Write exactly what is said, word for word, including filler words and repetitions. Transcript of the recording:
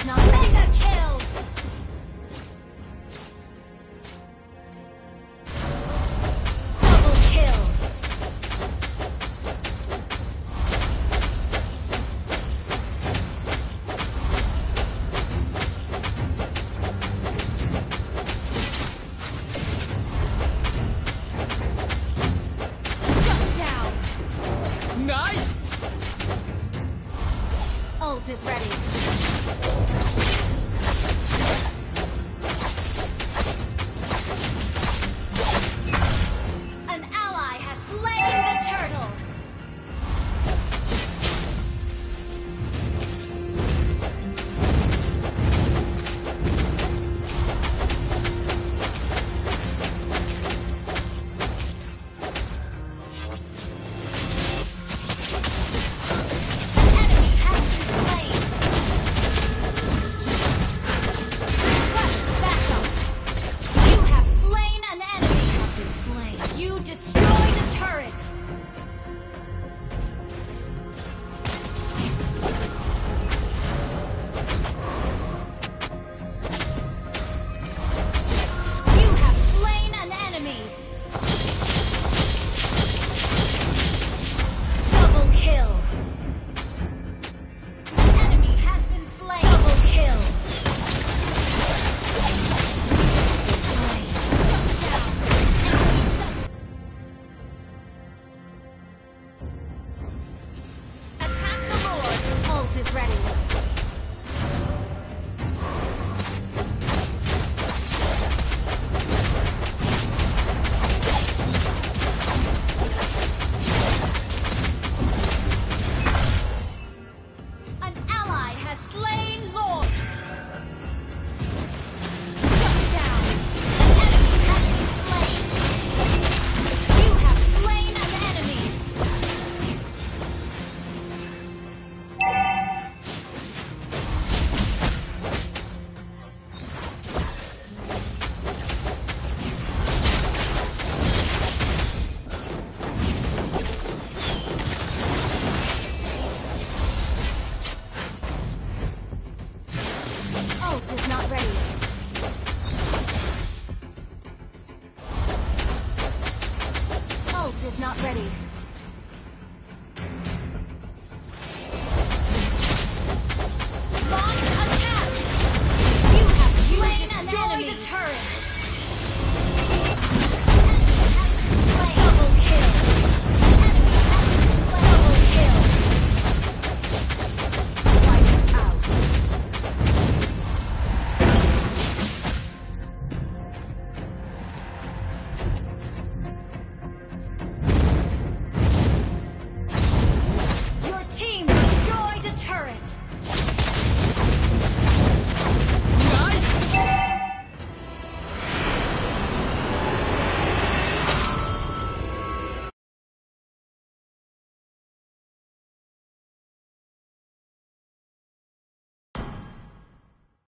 That's not mega kill! Double kill! Shut down! Nice! Ult is ready. An ally has slain the turtle. An enemy has been slain. Quest backup. You have slain an enemy. Have been slain. You destroyed a turret. You have slain an enemy. Double kill. An enemy has been slain. Double kill. Slain. Shut down. Attack the Lord. Ult is ready.